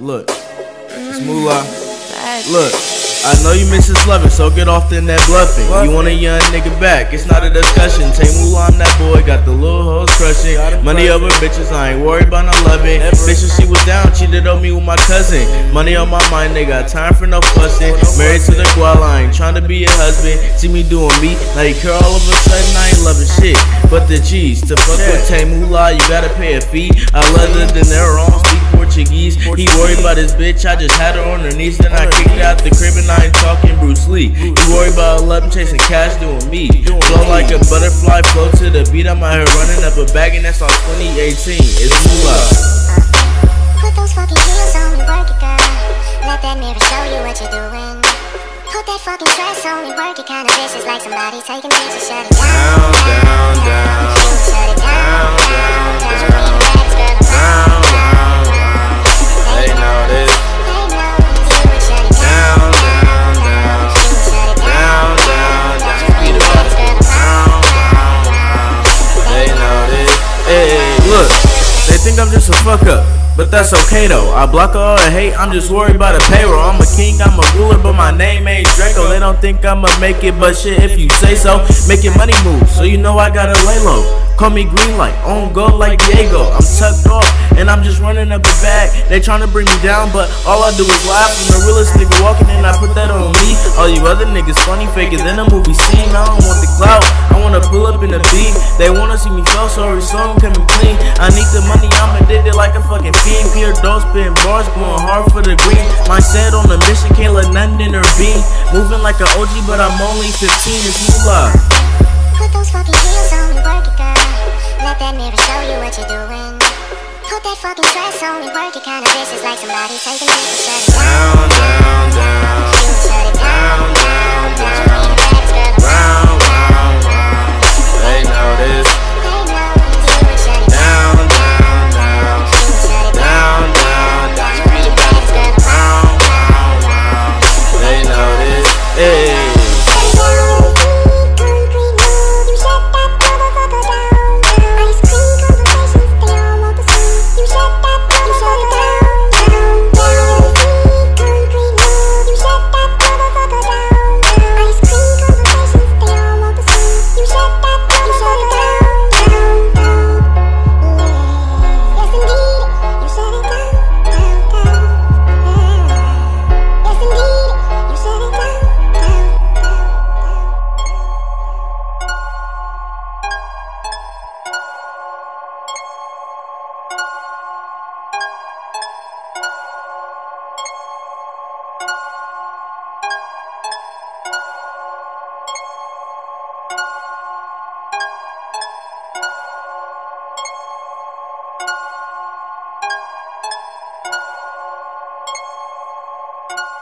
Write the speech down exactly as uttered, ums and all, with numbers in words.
Look, it's Moolah. Look, I know you miss his loving, so get off in that bluffing. You want a young nigga back, it's not a discussion. Tay Moolah, I'm that boy, got the little hoes crushing. Money over bitches, I ain't worried about no loving. Bitch, when she was down, cheated on me with my cousin. Money on my mind, they got time for no fussing. Married to the guala, I ain't trying to be a husband. See me doing me, now you care all of a sudden, I ain't loving shit. But the G's, to fuck with Tay Moolah, you gotta pay a fee. I love it, then they're wrong, speak Portuguese. He worried about his bitch, I just had her on her knees. Then I kicked her out the crib and I ain't talking Bruce Lee. He worried about love and chasing cash, doing me. Flow like a butterfly, flow to the beat. I'm out here running up a bag and that's on twenty eighteen. It's Moolah. Put those fucking heels on and work it, girl. Let that mirror show you what you're doing. Put that fucking dress on and work it. Kinda vicious like somebody taking me to shut it down, down, down. Shut it down, down, down. Down, down, down. They know this. Down, down, down. Down, down, down. Beat it up. Down, down, down. They know this. Hey, look, they think I'm just a fuck up, but that's okay though. I block all the hate, I'm just worried about the payroll. I'm a king, I'm a ruler, but my name ain't Draco. They don't think I'ma make it, but shit, if you say so. Making money move, so you know I gotta lay low. Call me green light, on go like Diego. I'm tucked off, and I'm just running up the bag. They tryna bring me down, but all I do is laugh. I'm the realest nigga walking, and I put that on me. All you other niggas funny, faker than a movie scene. I don't want the clout, I wanna pull up in the beat. They wanna see me fall, so every song coming clean. I need the money, I'm addicted like a fucking fiend. Pure dope, spitting bars, going hard for the green. Mindset on the mission, can't let nothing intervene. Moving like an O G, but I'm only fifteen. It's Moolah. Put those fucking heels on and work it, girl. Let that mirror show you what you're doing. Put that fucking dress on and work it. Kinda vicious like somebody taking me to shut it down, down, down. Shut it down, down, down. Round, round, round. They know this. Down, down, down. Down, down, down. Beat it back. Round, round, round. They know this. Hey. You